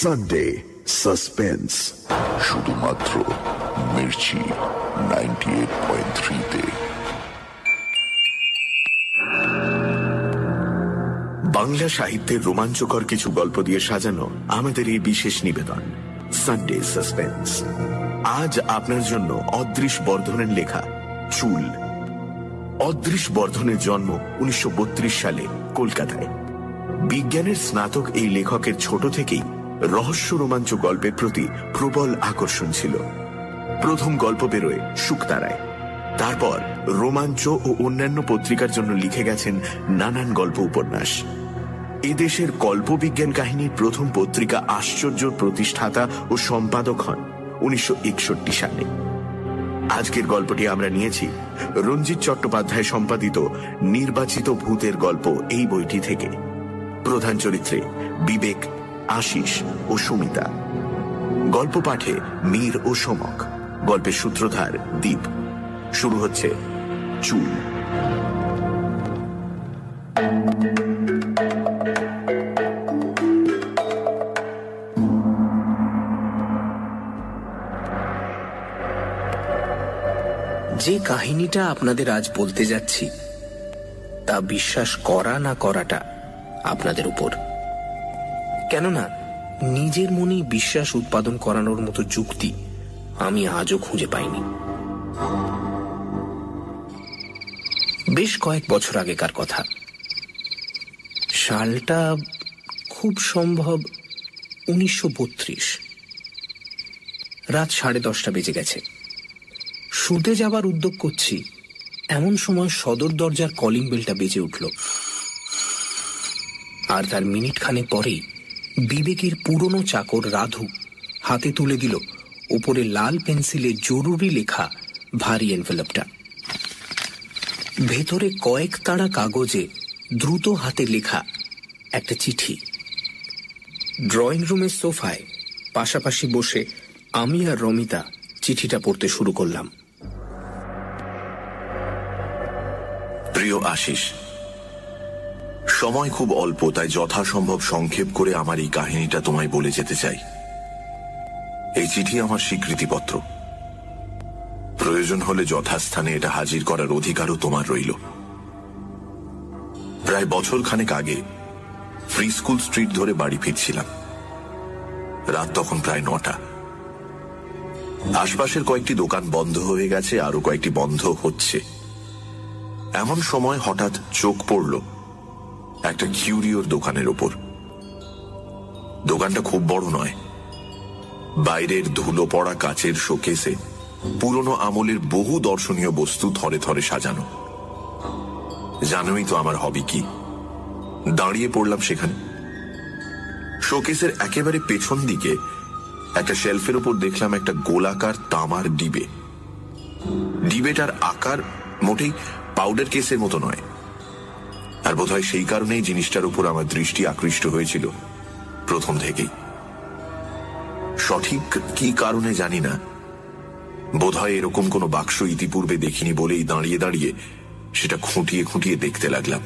Sunday suspense, শুধুমাত্র মির্চি 98.3-তে। বাংলা সাহিত্যের রোমাঞ্চকর কিছু গল্প দিয়ে সাজানো আমাদের এই বিশেষ নিবেদন সানডে সাসপেন্স। আজ আপনার জন্য অদৃশ বর্ধনের লেখা চুল। অদৃশ বর্ধনের জন্ম 1932 সালে কলকাতায়। বিজ্ঞানের স্নাতক এই লেখকের ছোট থেকেই রহস্য রোমাঞ্চ গল্পের প্রতি প্রবল আকর্ষণ ছিল। প্রথম গল্প বেরোয় শুকতারায়, তারপর রোমাঞ্চ ও অন্যান্য পত্রিকার জন্য লিখে গেছেন নানান গল্প উপন্যাস। এদেশের কল্পবিজ্ঞান কাহিনীর প্রথম পত্রিকা আশ্চর্যর প্রতিষ্ঠাতা ও সম্পাদক হন 1961 সালে। আজকের গল্পটি আমরা নিয়েছি রঞ্জিত চট্টোপাধ্যায় সম্পাদিত নির্বাচিত ভূতের গল্প এই বইটি থেকে। প্রধান চরিত্রে বিবেক, আশিস ও সুমিতা। গল্প পাঠে মীর ও সমক। গল্পের সূত্রধার দীপ। শুরু হচ্ছে চুল। যে কাহিনীটা আপনাদের আজ বলতে যাচ্ছি তা বিশ্বাস করা না করাটা আপনাদের উপর। কেননা নিজের মনেই বিশ্বাস উৎপাদন করানোর মতো যুক্তি আমি আজও খুঁজে পাইনি। বেশ কয়েক বছর আগেকার কথা। সালটা খুব সম্ভব 1932। রাত 10:30 বেজে গেছে। শুতে যাবার উদ্যোগ করছি, এমন সময় সদর দরজার কলিং বেলটা বেজে উঠল। আর তার মিনিট খানেক পরেই বিবেকের পুরনো চাকর রাধু হাতে তুলে দিল উপরে লাল পেন্সিলে জরুরি লেখা ভারী এনভেলপটা। ভেতরে কয়েক তাড়া কাগজে দ্রুত হাতে লেখা একটা চিঠি। ড্রয়িং রুমের সোফায় পাশাপাশি বসে আমি আর রমিতা চিঠিটা পড়তে শুরু করলাম। প্রিয় আশিস, সময় খুব অল্প, তাই যথাসম্ভব সংক্ষেপ করে আমার এই কাহিনীটা তোমায় বলে যেতে চাই। এই চিঠি আমার স্বীকৃতিপত্র। প্রয়োজন হলে যথাস্থানে এটা হাজির করার অধিকারও তোমার রইল। প্রায় বছর খানেক আগে ফ্রি স্কুল স্ট্রিট ধরে বাড়ি ফিরছিলাম। রাত তখন প্রায় 9টা। আশপাশের কয়েকটি দোকান বন্ধ হয়ে গেছে, আরো কয়েকটি বন্ধ হচ্ছে। এমন সময় হঠাৎ চোখ পড়ল একটা কিউরিওর দোকানের ওপর। দোকানটা খুব বড় নয়। বাইরের ধুলো পড়া কাচের শোকেসে পুরনো আমলের বহু দর্শনীয় বস্তু থরে থরে সাজানো। জানোই তো আমার হবি কি। দাঁড়িয়ে পড়লাম সেখানে। শোকেসের একেবারে পেছন দিকে একটা শেলফের উপর দেখলাম একটা গোলাকার তামার ডিবে। ডিবেটার আকার মোটেই পাউডার কেসের মতো নয়। আর বোধহয় সেই কারণেই জিনিসটার উপর আমার দৃষ্টি আকৃষ্ট হয়েছিল প্রথম থেকেই। সঠিক কি কারণে জানি না, বোধহয় এরকম কোনো বাক্স ইতিপূর্বে দেখিনি বলেই দাঁড়িয়ে দাঁড়িয়ে সেটা খুঁটিয়ে খুঁটিয়ে দেখতে লাগলাম।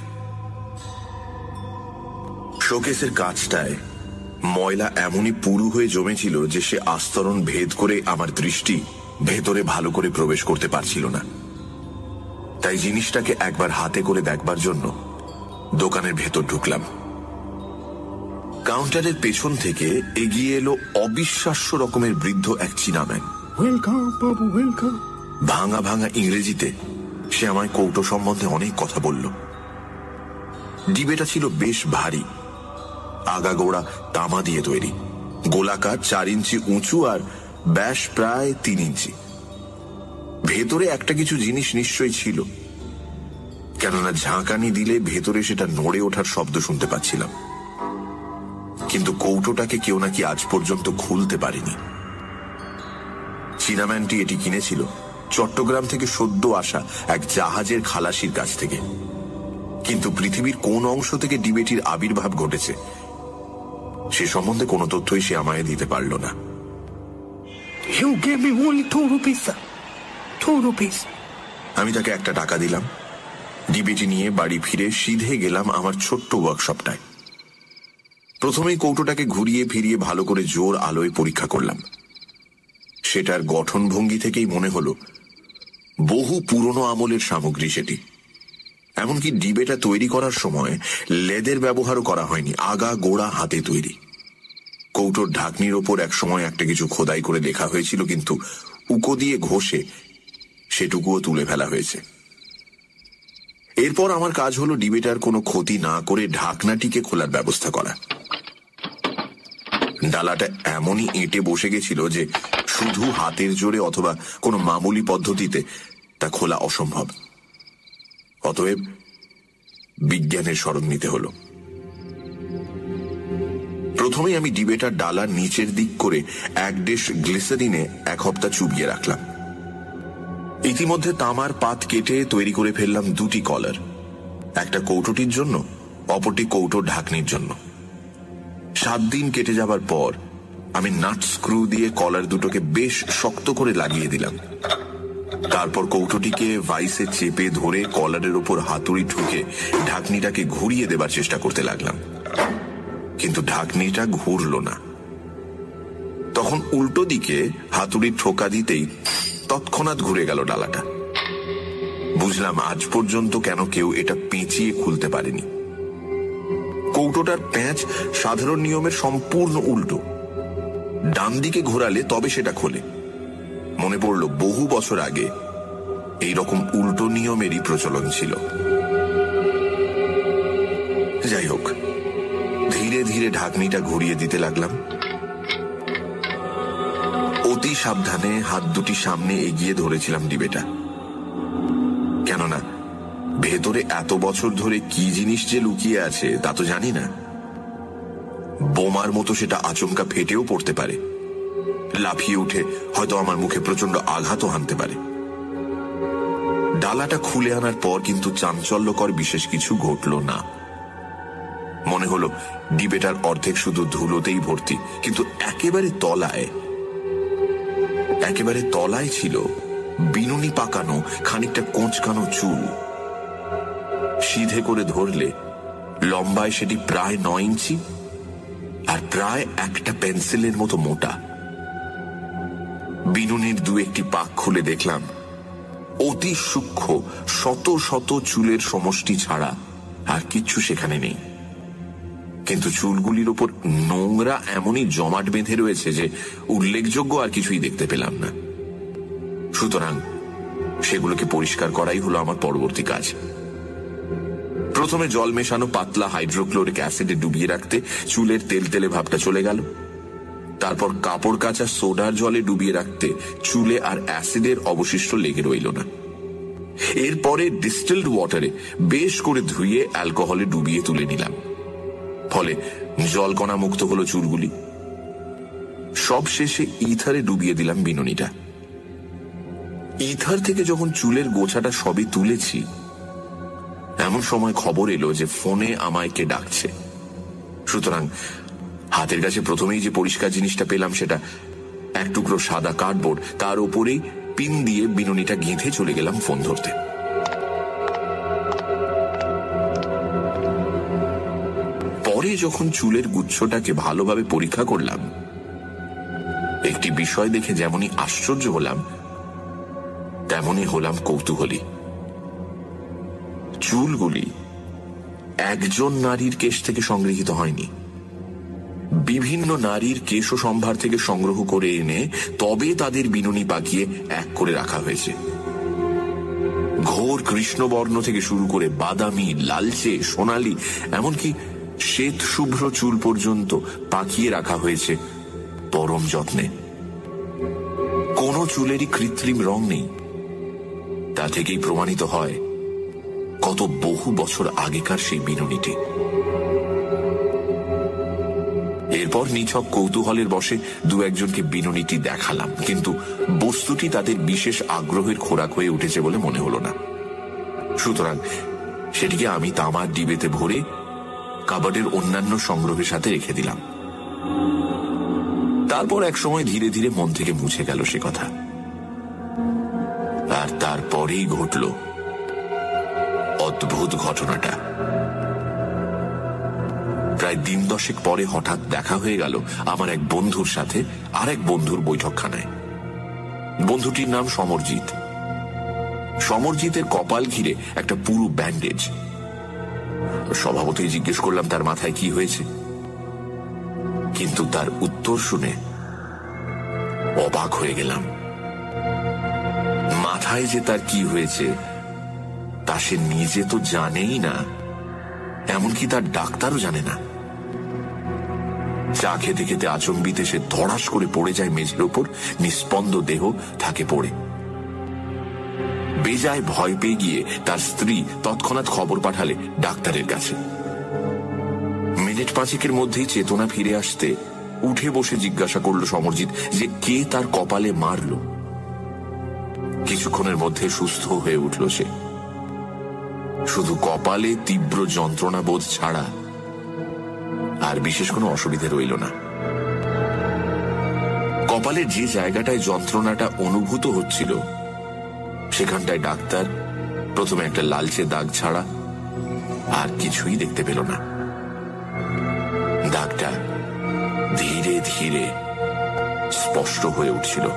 শোকেসের কাঁচটায় ময়লা এমনই পুরু হয়ে জমেছিল যে সে আস্তরণ ভেদ করে আমার দৃষ্টি ভেতরে ভালো করে প্রবেশ করতে পারছিল না। তাই জিনিসটাকে একবার হাতে করে দেখবার জন্য দোকানের ভেতর ঢুকলাম। কাউন্টারের পেছন থেকে এগিয়ে এলো অবিশ্বাস্য রকমের বৃদ্ধ এক চীনাম্যান। ওয়েলকাম বাবু, ওয়েলকাম। ভাঙা ভাঙা ইংরেজিতে সে আমায় কৌটো সম্বন্ধে অনেক কথা বলল। ডিবেটা ছিল বেশ ভারী, আগাগোড়া তামা দিয়ে তৈরি, গোলাকার, 4 ইঞ্চি উঁচু আর ব্যাস প্রায় 3 ইঞ্চি। ভেতরে একটা কিছু জিনিস নিশ্চয়ই ছিল, কেননা ঝাঁকানি দিলে ভেতরে সেটা নড়ে ওঠার শব্দ শুনতে পাচ্ছিলাম। কিন্তু কৌটোটাকে কেউ নাকি আজ পর্যন্ত খুলতে পারেনি। চীনাম্যানটি এটি কিনেছিল চট্টগ্রাম থেকে সদ্য আসা এক জাহাজের খালাসির কাছ থেকে। কিন্তু পৃথিবীর কোন অংশ থেকে ডিবেটির আবির্ভাব ঘটেছে সে সম্বন্ধে কোনো তথ্যই সে আমায় দিতে পারল না। আমি তাকে 1 টাকা দিলাম। ডিবেটি নিয়ে বাড়ি ফিরে সিধে গেলাম আমার ছোট্ট ওয়ার্কশপটায়। প্রথমেই কৌটোটাকে ঘুরিয়ে ফিরিয়ে ভালো করে জোর আলোয় পরীক্ষা করলাম। সেটার গঠনভঙ্গি থেকেই মনে হলো বহু পুরনো আমলের সামগ্রী সেটি। এমনকি ডিবেটা তৈরি করার সময় লেদের ব্যবহারও করা হয়নি, আগা গোড়া হাতে তৈরি। কৌটোর ঢাকনির ওপর এক সময় একটা কিছু খোদাই করে লেখা হয়েছিল, কিন্তু উকো দিয়ে ঘষে সেটুকুও তুলে ফেলা হয়েছে। এরপর আমার কাজ হলো ডিবেটার কোনো ক্ষতি না করে ঢাকনাটিকে খোলার ব্যবস্থা করা। ডালাটা এমনই এঁটে বসে গেছিল যে শুধু হাতের জোরে অথবা কোনো মামুলি পদ্ধতিতে তা খোলা অসম্ভব। অতএব বিজ্ঞানের শরণ নিতে হলো। প্রথমেই আমি ডিবেটার ডালার নিচের দিক করে এক ডেশ গ্লিসারিনে 1 হপ্তাহ চুবিয়ে রাখলাম। ইতিমধ্যে তামার পাত কেটে তৈরি করে ফেললাম 2টি কলার, একটা কৌটোটির জন্য, অপরটি কৌটোর ঢাকনির জন্য। 7 দিন কেটে যাবার পর আমি নাট স্ক্রু দিয়ে কলার দুটোকে বেশ শক্ত করে লাগিয়ে দিলাম। তারপর কৌটোটিকে ভাইসে চেপে ধরে কলারের ওপর হাতুড়ি ঠুকে ঢাকনিটাকে ঘুরিয়ে দেবার চেষ্টা করতে লাগলাম, কিন্তু ঢাকনিটা ঘুরল না। তখন উল্টো দিকে হাতুড়ি ঠোকা দিতেই তৎক্ষণাৎ ঘুরে গেল ডালাটা। বুঝলাম আজ পর্যন্ত কেন কেউ এটা পেঁচিয়ে খুলতে পারেনি। কৌটোটার প্যাঁচ সাধারণ নিয়মের সম্পূর্ণ উল্টো। ডান দিকে ঘোরালে তবে সেটা খোলে। মনে পড়ল বহু বছর আগে এইরকম উল্টো নিয়মেরই প্রচলন ছিল। যাই হোক, ধীরে ধীরে ঢাকনিটা ঘুরিয়ে দিতে লাগলাম। অতি সাবধানে হাত দুটি সামনে এগিয়ে ধরেছিলাম ডিবেটা, কেননা ভেতরে এত বছর ধরে কি জিনিস যে লুকিয়ে আছে তা তো জানি না। বোমার মতো সেটা আচমকা ফেটেও পড়তে পারে, লাফিয়ে উঠে হয়তো আমার মুখে প্রচন্ড আঘাতও হানতে পারে। ডালাটা খুলে আনার পর কিন্তু চাঞ্চল্যকর বিশেষ কিছু ঘটল না। মনে হলো ডিবেটার অর্ধেক শুধু ধুলোতেই ভর্তি, কিন্তু একেবারে তলায় ছিল বিনুনি পাকানো খানিকটা কোঁচকানো চুল। সিধে করে ধরলে লম্বায় সেটি প্রায় 9 ইঞ্চি আর প্রায় একটা পেন্সিলের মতো মোটা। বিনুনির 2-1টি পাক খুলে দেখলাম অতি সূক্ষ্ম শত শত চুলের সমষ্টি ছাড়া আর কিচ্ছু সেখানে নেই। কিন্তু চুলগুলির ওপর নোংরা এমনই জমাট বেঁধে রয়েছে যে উল্লেখযোগ্য আর কিছুই দেখতে পেলাম না। সুতরাং সেগুলোকে পরিষ্কার করাই হলো আমার পরবর্তী কাজ। প্রথমে জল মেশানো পাতলা হাইড্রোক্লোরিক অ্যাসিডে ডুবিয়ে রাখতে চুলের তেলতেলে ভাবটা চলে গেল। তারপর কাপড় কাচা সোডার জলে ডুবিয়ে রাখতে চুলে আর অ্যাসিডের অবশিষ্ট লেগে রইল না। এরপরে ডিস্টিলড ওয়াটারে বেশ করে ধুয়ে অ্যালকোহলে ডুবিয়ে তুলে নিলাম, ফলে জলকণা মুক্ত হলো চুলগুলি। সব শেষে ইথারে ডুবিয়ে দিলাম বিনুনিটা। ইথার থেকে যখন চুলের গোছাটা সবই তুলেছি, এমন সময় খবর এলো যে ফোনে আমায় কে ডাকছে। সুতরাং হাতের কাছে প্রথমেই যে পরিষ্কার জিনিসটা পেলাম সেটা এক টুকরো সাদা কার্ডবোর্ড, তার উপরেই পিন দিয়ে বিনুনিটা গেঁথে চলে গেলাম ফোন ধরতে। পরে যখন চুলের গুচ্ছটাকে ভালোভাবে পরীক্ষা করলাম, একটি বিষয় দেখে যেমনই আশ্চর্য হলাম তেমনই হলাম কৌতূহলী। চুলগুলি একজন নারীর কেশ থেকে সংগৃহীত হয়নি, বিভিন্ন নারীর কেশ সম্ভার থেকে সংগ্রহ করে এনে তবে তাদের বিনুনি পাকিয়ে এক করে রাখা হয়েছে। ঘোর কৃষ্ণবর্ণ থেকে শুরু করে বাদামি, লালচে, সোনালি, এমনকি শ্বেত শুভ্র চুল পর্যন্ত পাকিয়ে রাখা হয়েছে পরম যত্নে। কোনো চুলেরই কৃত্রিম রং নেই। তা থেকেই প্রমাণিত হয় কত বহু বছর আগেকার সেই বিনুনিটি। এরপর নিছক কৌতূহলের বশে 2-1জনকে বিনুনিটি দেখালাম, কিন্তু বস্তুটি তাদের বিশেষ আগ্রহের খোরাক হয়ে উঠেছে বলে মনে হলো না। সুতরাং সেটিকে আমি তামার ডিবেতে ভরে কাবার্ডের অন্যান্য সংগ্রহের সাথে রেখে দিলাম। তারপর এক সময় ধীরে ধীরে মন থেকে মুছে গেল সে কথা। আর তারপরেই ঘটল অদ্ভুত ঘটনাটা। প্রায় দিন 10 পরে হঠাৎ দেখা হয়ে গেল আমার এক বন্ধুর সাথে আর এক বন্ধুর বৈঠকখানায়। বন্ধুটির নাম সমরজিৎ। সমরজিতের কপাল ঘিরে একটা পুরো ব্যান্ডেজ। স্বভাবতই জিজ্ঞেস করলাম তার মাথায় কি হয়েছে, কিন্তু তার উত্তর শুনে অবাক হয়ে গেলাম। মাথায় যে তার কি হয়েছে তা সে নিজে তো জানেই না, এমনকি তার ডাক্তারও জানে না। চা খেতে খেতে আচম্বিতে সে ধড়াস করে পড়ে যায় মেঝের ওপর, নিস্পন্দ দেহ থাকে পড়ে। বেজায় ভয় পেয়ে গিয়ে তার স্ত্রী তৎক্ষণাৎ খবর পাঠালে ডাক্তারের কাছে। মিনিট 5 মধ্যেই চেতনা ফিরে আসতে উঠে বসে জিজ্ঞাসা করল সমরজিৎ যে কে তার কপালে মারল। কিছুক্ষণের মধ্যে সুস্থ হয়ে উঠল সে। শুধু কপালে তীব্র যন্ত্রণা বোধ ছাড়া আর বিশেষ কোনো অসুবিধে রইল না। কপালের যে জায়গাটায় যন্ত্রণাটা অনুভূত হচ্ছিল সেখানটায় ডাক্তার প্রথমে একটা লালচে দাগ ছাড়া আর কিছুই দেখতে পেল না। দাগটা ধীরে ধীরে স্পষ্ট হয়ে উঠছিল,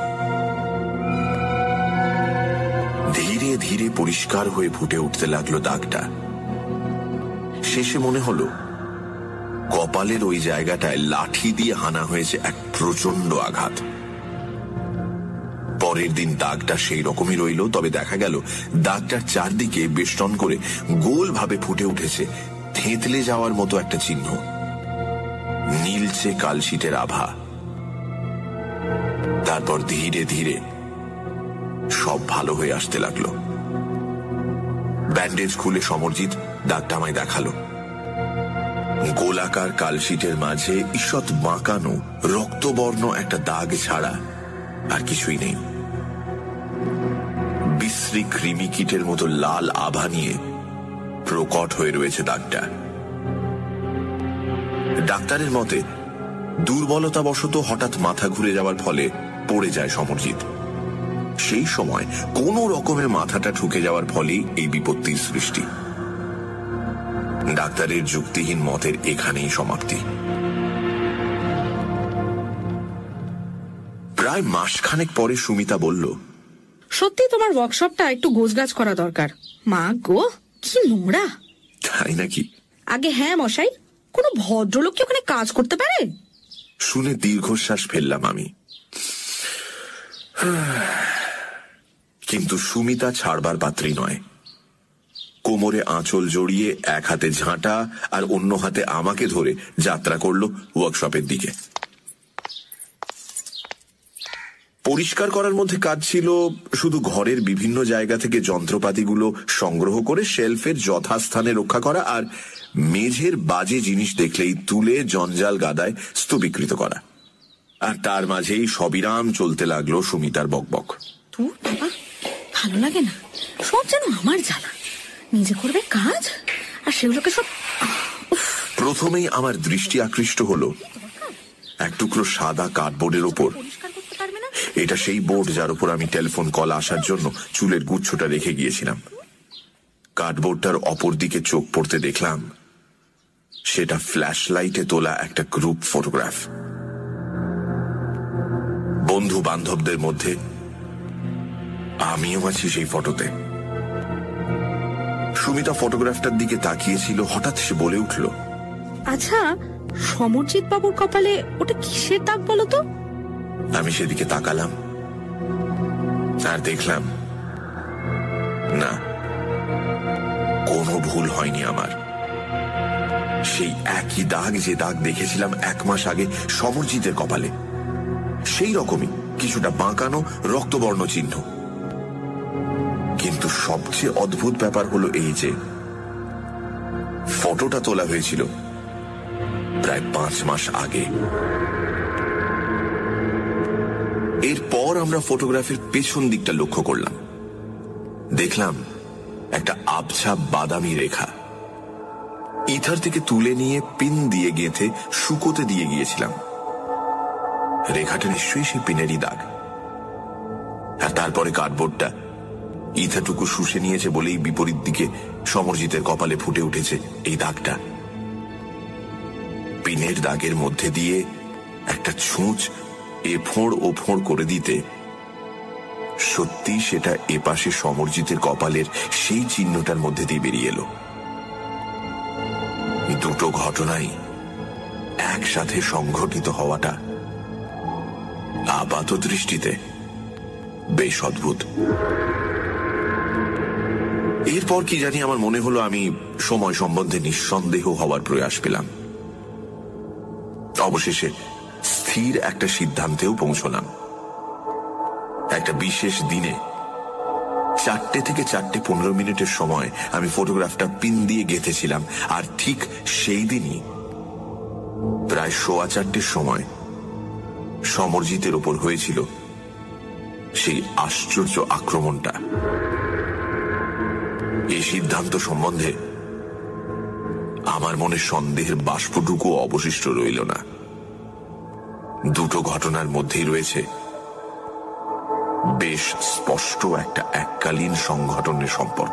ধীরে ধীরে পরিষ্কার হয়ে ফুটে উঠতে লাগলো দাগটা। শেষে মনে হলো কপালের ওই জায়গাটায় লাঠি দিয়ে হানা হয়েছে এক প্রচন্ড আঘাত। পরের দিন দাগটা সেই রকমই রইল, তবে দেখা গেল দাগটার চারদিকে বেষ্টন করে গোল ভাবে ফুটে উঠেছে থেঁতলে যাওয়ার মতো একটা চিহ্ন, নীলচে কালশিটের আভা। তারপর ধীরে ধীরে সব ভালো হয়ে আসতে লাগলো। ব্যান্ডেজ খুলে সমরজিৎ দাগটা আমায় দেখালো। গোলাকার কালশিটের মাঝে ঈষৎ বাঁকানো রক্তবর্ণ একটা দাগ ছাড়া আর কিছুই নেই। বিশ্রী কৃমি কীটের মতো লাল আভা নিয়ে প্রকট হয়ে রয়েছে দাগটা। ডাক্তারের মতে দুর্বলতাবশত হঠাৎ মাথা ঘুরে যাওয়ার ফলে পড়ে যায় সমরজিৎ। সেই সময় কোন রকমের মাথাটা ঠুকে যাওয়ার ফলেই এই বিপত্তির সৃষ্টি। ডাক্তারের যুক্তিহীন মতের এখানেই সমাপ্তি। প্রায় মাসখানেক পরে সুমিতা বলল, সত্যি তোমার ওয়ার্কশপটা একটু গোছগাছ করা দরকার। মা গো, কি নোংরা। তাই নাকি? আগে হ্যাঁ মশাই, কোনো ভদ্রলোক কি ওখানে কাজ করতে পারে? শুনে দীর্ঘশ্বাস ফেললাম আমি। কিন্তু সুমিতা ছাড়বার পাত্রী নয়। কোমরে আঁচল জড়িয়ে এক হাতে ঝাঁটা আর অন্য হাতে আমাকে ধরে যাত্রা করল ওয়ার্কশপের দিকে। পরিষ্কার করার মধ্যে কাজ ছিল শুধু ঘরের বিভিন্ন জায়গা থেকে যন্ত্রপাতিগুলো সংগ্রহ করে শেলফের যথাস্থানে রক্ষা করা আর মেঝের বাজে জিনিস দেখলেই তুলে জঞ্জাল গাদায় স্তূপীকৃত করা। আর তার মাঝেই সবিরাম চলতে লাগলো সুমিতার বকবক। তোর বাবা, ভালো লাগে না, সব যেন আমার জ্বালা। নিজে করবে কাজ আর সেগুলোকে সব। প্রথমেই আমার দৃষ্টি আকৃষ্ট হলো এক টুকরো সাদা কার্ডবোর্ডের ওপর। এটা সেই বোর্ড যার উপর আমি টেলিফোন কল আসার জন্য চুলের গুচ্ছটা রেখে গিয়েছিলাম। কার্ডবোর্ডটার অপর দিকে চোখ পড়তে দেখলাম সেটা ফ্ল্যাশ লাইটে তোলা একটা গ্রুপ ফটোগ্রাফ। বন্ধু বান্ধবদের মধ্যে আমিও আছি সেই ফটোতে। সুমিতা ফটোগ্রাফটার দিকে তাকিয়েছিল, হঠাৎ সে বলে উঠল, আচ্ছা সমরজিৎ বাবুর কপালে ওটা কিসের দাগ বলো তো? আমি সেদিকে তাকালাম আর দেখলাম না, কোনো ভুল হয়নি আমার। সেই একই দাগ যে দাগ দেখেছিলাম 1 মাস আগে সমরজিতের কপালে, সেই রকমই কিছুটা বাঁকানো রক্তবর্ণ চিহ্ন। কিন্তু সবচেয়ে অদ্ভুত ব্যাপার হলো এই যে ফটোটা তোলা হয়েছিল প্রায় 5 মাস আগে। এরপর আমরা ফটোগ্রাফের পেছন দিকটা লক্ষ্য করলাম। দেখলাম একটা আবছা বাদামি রেখা। ইথার থেকে তুলে নিয়ে পিন দিয়ে গেঁথে শুকোতে দিয়ে গিয়েছিলাম। রেখাটা নিশ্চয়ই সেই পিনেরই দাগ। আর তারপরে কার্ডবোর্ডটা ইথাটুকু শুষে নিয়েছে বলেই বিপরীত দিকে সমরজিতের কপালে ফুটে উঠেছে এই দাগটা। পিনের দাগের মধ্যে দিয়ে একটা ছুঁচ এফোঁড় ও ফোঁড় করে দিতে সত্যি সেটা এপাশে সমরজিতের কপালের সেই চিহ্নটার মধ্যে দিয়ে বেরিয়ে এলো। দুটো ঘটনাই একসাথে সংঘটিত হওয়াটা আপাত দৃষ্টিতে বেশ অদ্ভুত। এরপর কি জানি আমার মনে হলো আমি সময় সম্বন্ধে নিঃসন্দেহ হওয়ার প্রয়াস পেলাম। অবশেষে স্থির একটা সিদ্ধান্তেও পৌঁছলাম। একটা বিশেষ দিনে 4টে থেকে 4:15 সময় আমি ফটোগ্রাফটা পিন দিয়ে গেঁথেছিলাম, আর ঠিক সেই দিনই প্রায় 4:15 সময় সমরজিতের ওপর হয়েছিল সেই আশ্চর্য আক্রমণটা। এই সিদ্ধান্ত সম্বন্ধে আমার মনে সন্দেহের বাষ্পটুকু অবশিষ্ট রইল না। দুটো ঘটনার মধ্যেই রয়েছে বেশ স্পষ্ট একটা এককালীন সংঘটনের সম্পর্ক।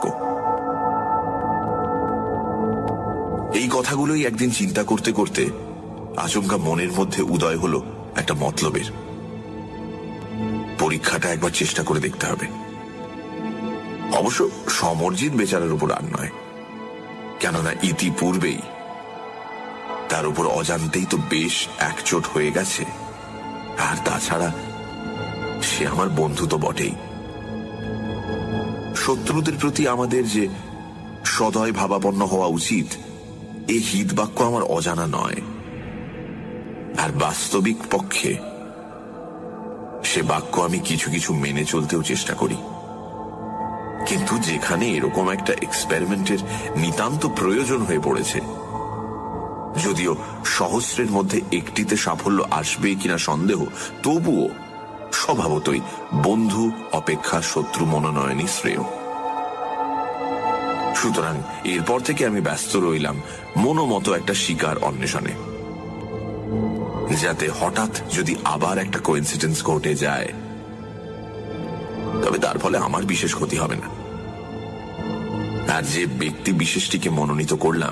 এই কথাগুলোই একদিন চিন্তা করতে করতে আচমকা মনের মধ্যে উদয় হলো একটা মতলবের। পরীক্ষাটা একবার চেষ্টা করে দেখতে হবে। অবশ্য সমরজিৎ বেচারার উপর আর নয়, কেননা ইতিপূর্বেই তার উপর অজান্তেই তো বেশ একচোট হয়ে গেছে। আর তাছাড়া সে আমার বন্ধু তো বটেই। শত্রুদের প্রতি আমাদের যে সদয় ভাবাপন্ন হওয়া উচিত, এই হিতবাক্য আমার অজানা নয়। আর বাস্তবিক পক্ষে সে বাক্য আমি কিছু কিছু মেনে চলতেও চেষ্টা করি। কিন্তু যেখানে এরকম একটা এক্সপেরিমেন্টের নিতান্ত প্রয়োজন হয়ে পড়েছে, যদিও সহস্রের মধ্যে একটিতে সাফল্য আসবে কিনা সন্দেহ, তবুও স্বভাবতই বন্ধু অপেক্ষা শত্রু মনোনয়নই শ্রেয়। সুতরাং এরপর থেকে আমি ব্যস্ত রইলাম মনোমতো একটা শিকার অন্বেষণে, যাতে হঠাৎ যদি আবার একটা কোইন্সিডেন্স ঘটে যায় তবে তার ফলে আমার বিশেষ ক্ষতি হবে না। আর যে ব্যক্তি বিশেষটিকে মনোনীত করলাম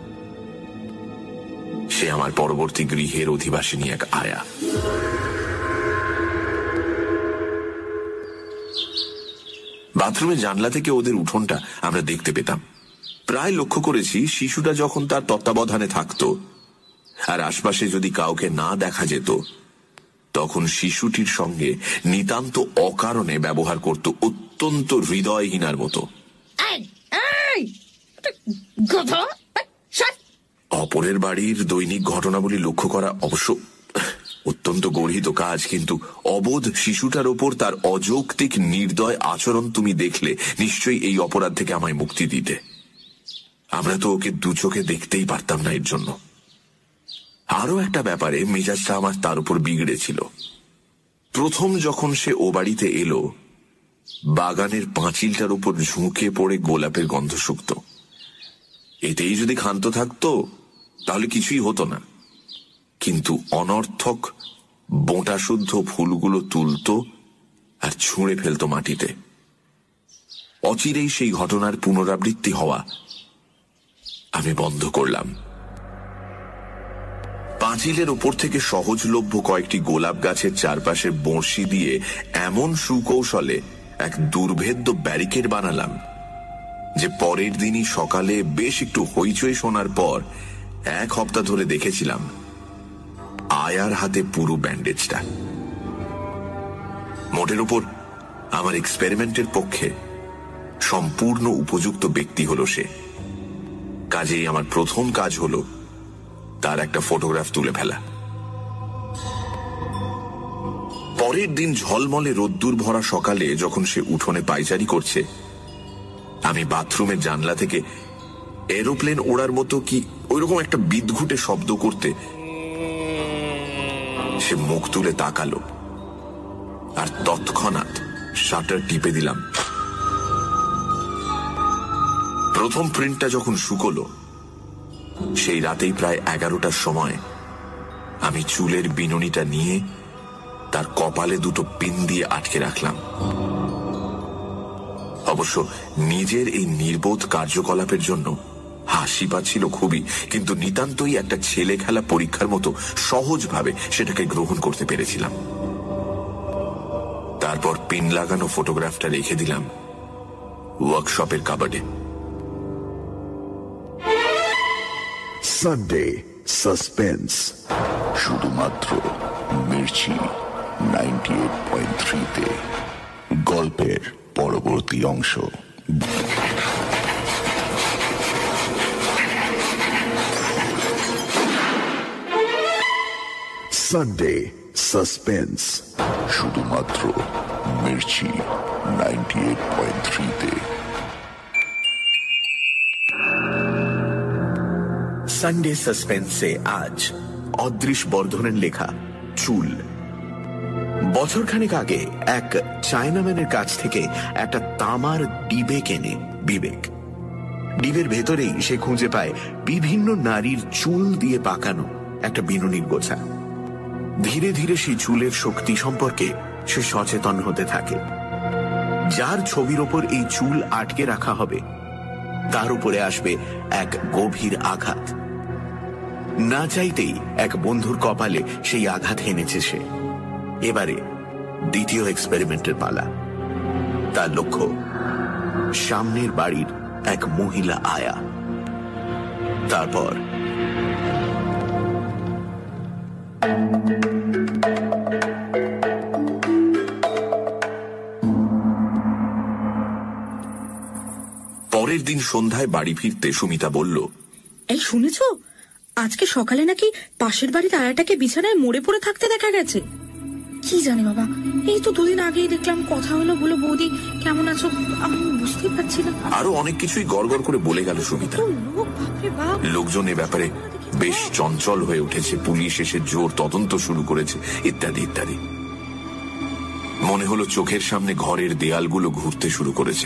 সে আমার পরবর্তী গৃহের অধিবাসিনী এক আয়া। বাথরুমের জানলা থেকে ওদের উঠোনটা আমরা দেখতে পেতাম। প্রায় লক্ষ্য করেছি শিশুটা যখন তার তত্ত্বাবধানে থাকতো আর আশপাশে যদি কাউকে না দেখা যেত, তখন শিশুটির সঙ্গে নিতান্ত অকারণে ব্যবহার করত অত্যন্ত হৃদয়হীনার মতো। অপরের বাড়ির দৈনিক ঘটনাবলী লক্ষ্য করা অবশ্য অত্যন্ত গর্হিত কাজ, কিন্তু অবোধ শিশুটার ওপর তার অযৌক্তিক নির্দয় আচরণ তুমি দেখলে নিশ্চয়ই এই অপরাধ থেকে আমায় মুক্তি দিতে। আমরা তো ওকে দু চোখে দেখতেই পারতাম না এর জন্য। আরো একটা ব্যাপারে মেজাজটা আমার তার উপর বিগড়েছিল। প্রথম যখন সে ও বাড়িতে এলো, বাগানের পাঁচিলটার উপর ঝুঁকে পড়ে গোলাপের গন্ধ শুকত। এতেই যদি ক্ষান্ত থাকতো তাহলে কিছুই হতো না, কিন্তু অনর্থক বোঁটা শুদ্ধ ফুলগুলো তুলত আর ছুঁড়ে ফেলত মাটিতে। অচিরেই সেই ঘটনার পুনরাবৃত্তি হওয়া আমি বন্ধ করলাম। পাঁচিলের ওপর থেকে সহজলভ্য কয়েকটি গোলাপ গাছের চারপাশে বড়শি দিয়ে এমন সুকৌশলে এক দুর্ভেদ্য ব্যারিকেড বানালাম যে পরের দিনই সকালে বেশ একটু হইচই শোনার পর 1 সপ্তাহ ধরে দেখেছিলাম আয়ার হাতে পুরো ব্যান্ডেজটা। মোটের ওপর আমার এক্সপেরিমেন্টের পক্ষে সম্পূর্ণ উপযুক্ত ব্যক্তি হলো সে। কাজেই আমার প্রথম কাজ হলো তার একটা ফটোগ্রাফ তুলে ফেলা। পরের দিন ঝলমলে রোদ্দুর ভরা সকালে যখন সে উঠোনে পায়চারি করছে, আমি বাথরুমের জানলা থেকে এরোপ্লেন ওড়ার মতো কি ওইরকম একটা বিদঘুটে শব্দ করতে সে মুখ তুলে তাকালো, আর তৎক্ষণাৎ শাটার টিপে দিলাম। প্রথম প্রিন্টটা যখন শুকলো, সেই রাতেই প্রায় 11টার সময় আমি চুলের বিনুনিটা নিয়ে তার কপালে দুটো পিন দিয়ে আটকে রাখলাম। অবশ্য নিজের এই নির্বোধ কার্যকলাপের জন্য হাসি পাচ্ছিল খুবই, কিন্তু নিতান্তই একটা ছেলে খেলা পরীক্ষার মতো সহজভাবে সেটাকে গ্রহণ করতে পেরেছিলাম। তারপর পিন লাগানো ফটোগ্রাফটা রেখে দিলাম ওয়ার্কশপের কাবার্ডে। সানডে সাসপেন্স, শুধুমাত্র মির্চি 98.3-তে। গল্পের পরবর্তী অংশ। সানডে সাসপেন্স, শুধুমাত্র মির্চি 98.3-তে। সানডে সাসপেন্সে আজ অদৃশ বর্ধনের লেখা চুল। বছরখানেক আগে এক চায়নাম্যানের কাছ থেকে একটা তামার ডিবে কেনে বিবেক। ডিবের ভেতরেই সে খুঁজে পায় বিভিন্ন নারীর চুল দিয়ে পাকানো একটা বিনুনির গোছা। ধীরে ধীরে সেই চুলের শক্তি সম্পর্কে সে সচেতন হতে থাকে। যার ছবির ওপর এই চুল আটকে রাখা হবে তার উপরে আসবে এক গভীর আঘাত। না চাইতেই এক বন্ধুর কপালে সেই আঘাত এনেছে সে। এবারে দ্বিতীয় এক্সপেরিমেন্টের পালা। তার লক্ষ্য সামনের বাড়ির এক মহিলা আয়া। তারপর পরের দিন সন্ধ্যায় বাড়ি ফিরতে সুমিতা বলল, এই শুনেছো, আজকে সকালে নাকি পাশের বাড়ির আয়াটাকে বিছানায় মরে পড়ে থাকতে দেখা গেছে। কি জানি বাবা, এই তো দুদিন আগেই দেখলাম, কথা হলো, বলো বৌদি কেমন আছো, আমি বুঝতেই পারছি না। আরো অনেক কিছুই গড়গড় করে বলে গেল সুমিতা। লোকজন এ ব্যাপারে বেশ চঞ্চল হয়ে উঠেছে, পুলিশ এসে জোর তদন্ত শুরু করেছে, ইত্যাদি ইত্যাদি। মনে হলো চোখের সামনে ঘরের দেয়ালগুলো ঘুরতে শুরু করেছে।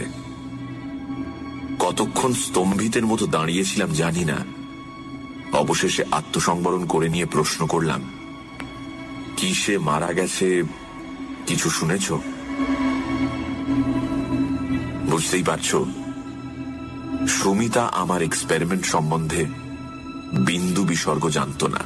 কতক্ষণ স্তম্ভিতের মতো দাঁড়িয়েছিলাম জানি না। অবশেষে আত্মসংবরণ করে নিয়ে প্রশ্ন করলাম, কি সে মারা গেছে? কিছু শুনেছ? বুঝতেই পারছ, সুমিতা আমার এক্সপেরিমেন্ট সম্বন্ধে বিন্দু বিসর্গ জানত না।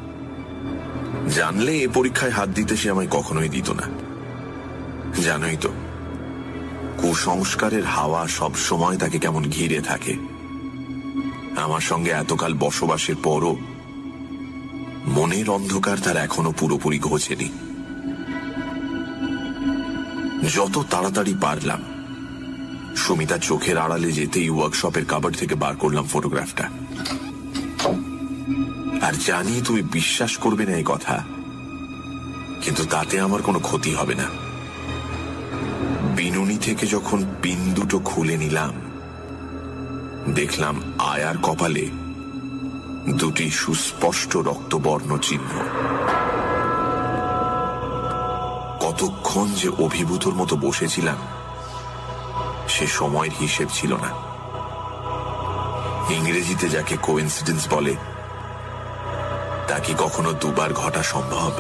জানলে এ পরীক্ষায় হাত দিতে সে আমায় কখনোই দিত না। জানোই তো, কুসংস্কারের হাওয়া সব সময় তাকে কেমন ঘিরে থাকে। আমার সঙ্গে এতকাল বসবাসের পরও মনের অন্ধকার তার এখনো পুরোপুরি ঘোচেনি। যত তাড়াতাড়ি পারলাম সুমিতা চোখের আড়ালে যেতেই ওয়ার্কশপের কাবার্ড থেকে বার করলাম ফটোগ্রাফটা। আর জানি তুমি বিশ্বাস করবে না এই কথা, কিন্তু তাতে আমার কোনো ক্ষতি হবে না। বিনুনি থেকে যখন পিন দুটো খুলে নিলাম, দেখলাম আয়ার কপালে দুটি সুস্পষ্ট রক্তবর্ণ চিহ্ন। কতক্ষণ যে অভিভূতর মতো বসেছিলাম সে সময়ের হিসেব ছিল না। ইংরেজিতে যাকে কোইন্সিডেন্স বলে, তা কি কখনো দুবার ঘটা সম্ভব?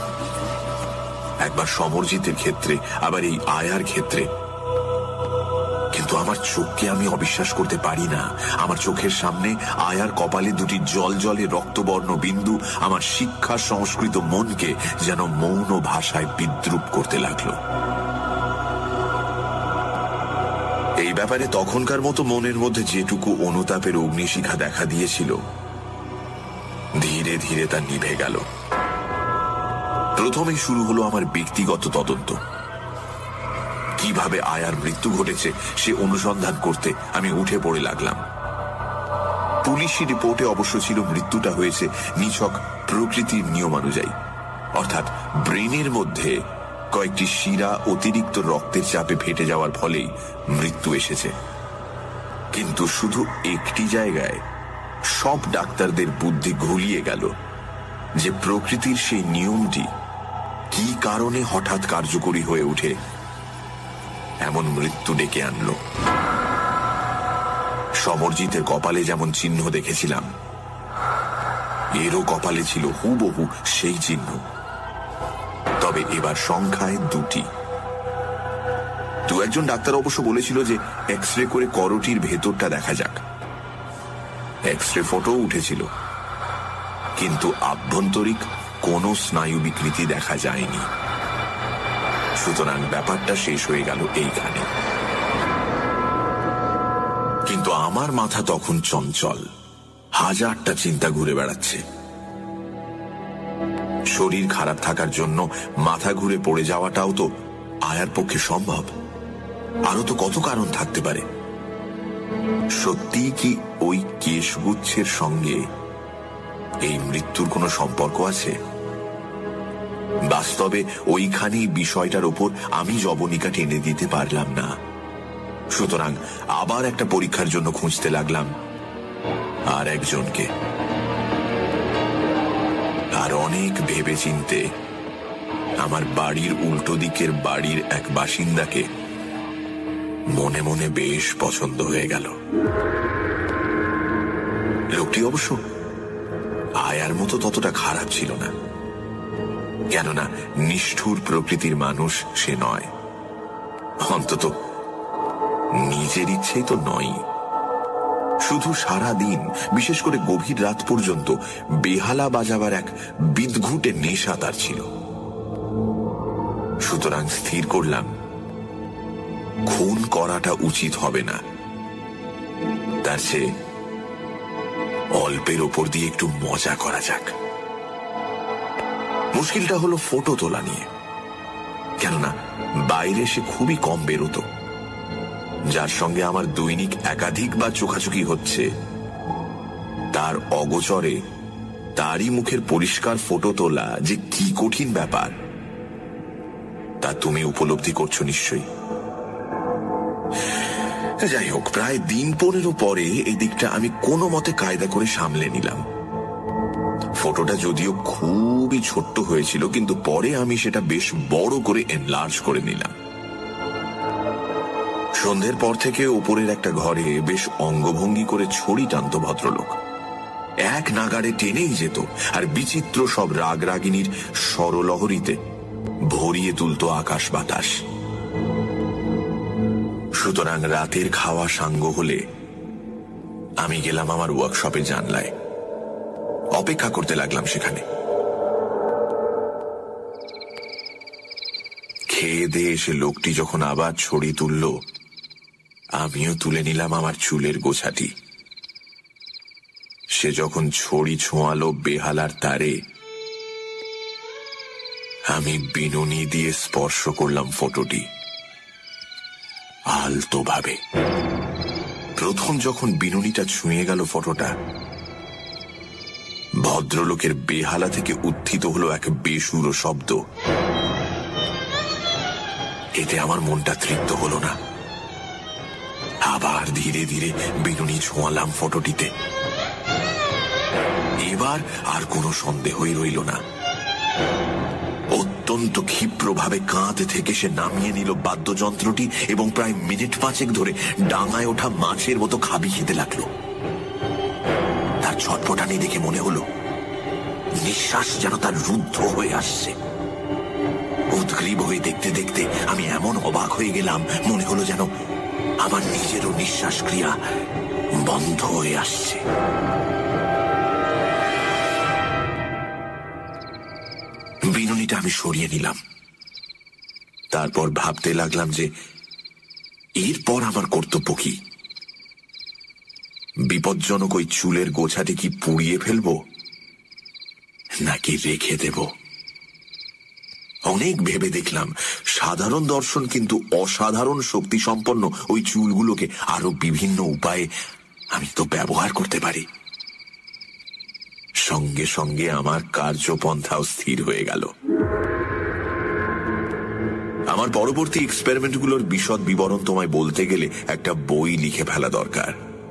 একবার সমরজিতের ক্ষেত্রে, আবার এই আয়ার ক্ষেত্রে। কিন্তু আমার চোখকে আমি অবিশ্বাস করতে পারি না। আমার চোখের সামনে আয়ার কপালে দুটি জলজলে রক্তবর্ণ বিন্দু আমার শিক্ষা সংস্কৃত মনকে যেন মৌন ভাষায় বিদ্রুপ করতে লাগলো। এই ব্যাপারে তখনকার মতো মনের মধ্যে যেটুকু অনুতাপের অগ্নিশিখা দেখা দিয়েছিল, ধীরে ধীরে তা নিভে গেল। প্রথমেই শুরু হলো আমার ব্যক্তিগত তদন্ত। কিভাবে আয়ার মৃত্যু ঘটেছে সে অনুসন্ধান করতে আমি উঠে পড়ে লাগলাম। পুলিশি রিপোর্টে অবশ্য ছিল মৃত্যুটা হয়েছে নিছক প্রকৃতির নিয়মানুযায়ী, অর্থাৎ ব্রেনের মধ্যে কয়েকটি শিরা অতিরিক্ত রক্তের চাপে ফেটে যাওয়ার ফলেই মৃত্যু এসেছে। কিন্তু শুধু একটি জায়গায় সব ডাক্তারদের বুদ্ধি ঘুলিয়ে গেল যে প্রকৃতির সেই নিয়মটি কি কারণে হঠাৎ কার্যকরী হয়ে ওঠে এমন মৃত্যু ডেকে আনলো। সমরজিতের কপালে যেমন চিহ্ন দেখেছিলাম, এরও কপালে ছিল হুবহু সেই চিহ্ন, তবে এবার সংখ্যায় দুটি। দু একজন ডাক্তার অবশ্য বলেছিল যে এক্স রে করে করোটির ভেতরটা দেখা যাক। এক্স-রে ফটো উঠেছিল, কিন্তু আভ্যন্তরিক কোনো স্নায়ু বিকৃতি দেখা যায়নি। সুতরাং ব্যাপারটা শেষ হয়ে গেল এইখানে। কিন্তু আমার মাথা তখন চঞ্চল, হাজারটা চিন্তা ঘুরে বেড়াচ্ছে। শরীর খারাপ থাকার জন্য মাথা ঘুরে পড়ে যাওয়াটাও তো আয়ার পক্ষে সম্ভব। আরো তো কত কারণ থাকতে পারে। সত্যি কি ওই কেশগুচ্ছের সঙ্গে এই মৃত্যুর কোনো সম্পর্ক আছে? বাস্তবে ওইখানেই বিষয়টার ওপর আমি জবনিকা টেনে দিতে পারলাম না। সুতরাং আবার একটা পরীক্ষার জন্য খুঁজতে লাগলাম আর একজনকে। আর অনেক ভেবে চিনতে আমার বাড়ির উল্টো দিকের বাড়ির এক বাসিন্দাকে মনে মনে বেশ পছন্দ হয়ে গেল। লোকটি অবশ্য আয়ার মতো ততটা খারাপ ছিল না, কেননা নিষ্ঠুর প্রকৃতির মানুষ সে নয়, অন্তত নিজের ইচ্ছেই তো নয়। শুধু সারা দিন, বিশেষ করে গভীর রাত পর্যন্ত বেহালা বাজাবার এক বিদঘুটে নেশা তার ছিল। সুতরাং স্থির করলাম খুন করাটা উচিত হবে না, তার চেয়ে অল্পের ওপর দিয়ে একটু মজা করা যাক। মুশকিলটা হলো ফটো তোলা নিয়ে, কেননা বাইরে সে খুবই কম বেরোতো। যার সঙ্গে আমার দৈনিক একাধিকবার চোখাচোখি হচ্ছে, তার অগোচরে তারই মুখের পরিষ্কার ফটো তোলা যে কি কঠিন ব্যাপার তা তুমি উপলব্ধি করছো নিশ্চয়ই। যাই হোক, প্রায় দিন 15 পরে এই দিকটা আমি কোনো মতে কায়দা করে সামলে নিলাম। ফটোটা যদিও খুবই ছোট্ট হয়েছিল, কিন্তু পরে আমি সেটা বেশ বড় করে এনলার্জ করে নিলাম। সন্ধ্যের পর থেকে ওপরের একটা ঘরে বেশ অঙ্গভঙ্গি করে ছড়ি টানত ভদ্রলোক। এক নাগাড়ে টেনেই যেত, আর বিচিত্র সব রাগরাগিনীর স্বরলহরীতে ভরিয়ে তুলত আকাশ বাতাস। সুতরাং রাতের খাওয়া সাঙ্গ হলে আমি গেলাম আমার ওয়ার্কশপে জানলায়, অপেক্ষা করতে লাগলাম সেখানে। খেয়ে দিয়ে এসে লোকটি যখন আবার ছড়ি তুলল, আমিও তুলে নিলাম আমার চুলের গোছাটি। সে যখন ছড়ি ছোঁয়ালো বেহালার তারে, আমি বিনুনি দিয়ে স্পর্শ করলাম ফটোটি আলতো ভাবে। প্রথম যখন বিনুনিটা ছুঁয়ে গেল ফটোটা, ভদ্রলোকের বেহালা থেকে উত্থিত হলো এক বেসুরো শব্দ। এতে আমার মনটা তৃপ্ত হলো না। আবার ধীরে ধীরে বিনুনি ছোঁয়ালাম ফটোটিতে। এবার আর কোনো সন্দেহই রইল না। অত্যন্ত ক্ষিপ্রভাবে কাঁধ থেকে সে নামিয়ে নিল বাদ্যযন্ত্রটি এবং প্রায় মিনিট 5 ধরে ডাঙায় ওঠা মাছের মতো খাবি খেতে লাগলো। তার ছটফটানি দেখে মনে হলো নিঃশ্বাস যেন তার রুদ্ধ হয়ে আসছে। উদ্গ্রীব হয়ে দেখতে দেখতে আমি এমন অবাক হয়ে গেলাম, মনে হলো যেন আমার নিজেরও নিঃশ্বাস ক্রিয়া বন্ধ হয়ে আসছে। বিনুনিটা আমি সরিয়ে নিলাম। তারপর ভাবতে লাগলাম যে এরপর আমার কর্তব্য কি। বিপজ্জনক ওই চুলের গোছাটি কি পুড়িয়ে ফেলবো নাকি রেখে দেব? অনেক ভেবে দেখলাম সাধারণ দর্শন কিন্তু অসাধারণ শক্তি সম্পন্ন ওই চুলগুলোকে আরো বিভিন্ন উপায়ে আমি তো ব্যবহার করতে পারি। সঙ্গে সঙ্গে আমার কার্যপন্থাও স্থির হয়ে গেল। আমার পরবর্তী এক্সপেরিমেন্টগুলোর বিশদ বিবরণ তোমায় বলতে গেলে একটা বই লিখে ফেলা দরকার।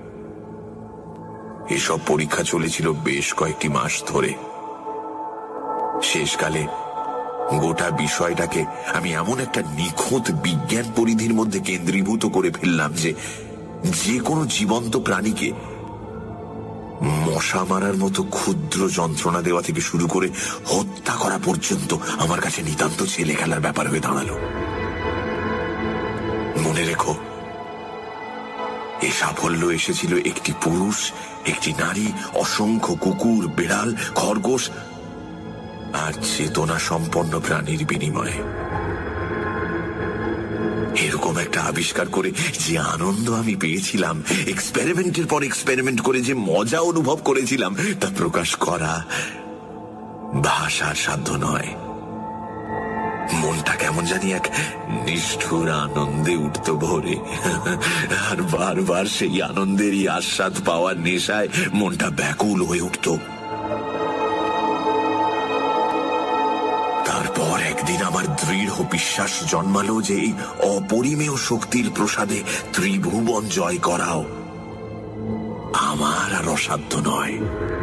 এসব পরীক্ষা চলেছিল বেশ কয়েকটি মাস ধরে। শেষকালে গোটা বিষয়টাকে আমি এমন একটা নিখুঁত বিজ্ঞান পরিধির মধ্যে কেন্দ্রীভূত করে ফেললাম যে যে কোনো জীবন্ত প্রাণীকে মশা মারার মতো ক্ষুদ্র যন্ত্রণা দেওয়া থেকে শুরু করে হত্যা করা পর্যন্ত আমার কাছে নিতান্ত ছেলে খেলার ব্যাপার হয়ে দাঁড়ালো। মনে রেখো, এ সাফল্য এসেছিল একটি পুরুষ, একটি নারী, অসংখ্য কুকুর, বিড়াল, খরগোশ আর চেতনা সম্পন্ন প্রাণীর বিনিময়ে। এরকম একটা আবিষ্কার করে যে আনন্দ আমি পেয়েছিলাম, এক্সপেরিমেন্টের পর এক্সপেরিমেন্ট করে যে মজা অনুভব করেছিলাম, তা প্রকাশ করা ভাষার সাধ্য নয়। মনটা কেমন জানি এক নিষ্ঠুর আনন্দে উঠত ভোরে, আর বারবার সেই আনন্দেরই আস্বাদ পাওয়ার নেশায় মনটা ব্যাকুল হয়ে উঠত। তারপর একদিন আমার দৃঢ় বিশ্বাস জন্মালো যে এই অপরিমেয় শক্তির প্রসাদে ত্রিভুবন জয় করাও আমার আর অসাধ্য নয়।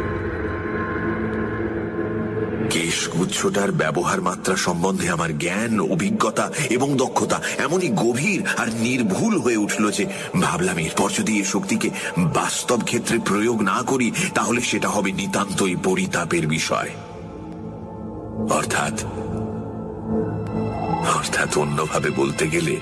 কেশগুচ্ছটার ব্যবহার মাত্রা সম্বন্ধে আমার জ্ঞান, অভিজ্ঞতা এবং দক্ষতা এমনই গভীর আর নির্ভুল হয়ে উঠল যে ভাবলাম এরপর যদি এই শক্তিকে বাস্তব ক্ষেত্রে প্রয়োগ না করি তাহলে সেটা হবে নিতান্তই পরিতাপের বিষয়। অর্থাৎ অন্যভাবে বলতে গেলে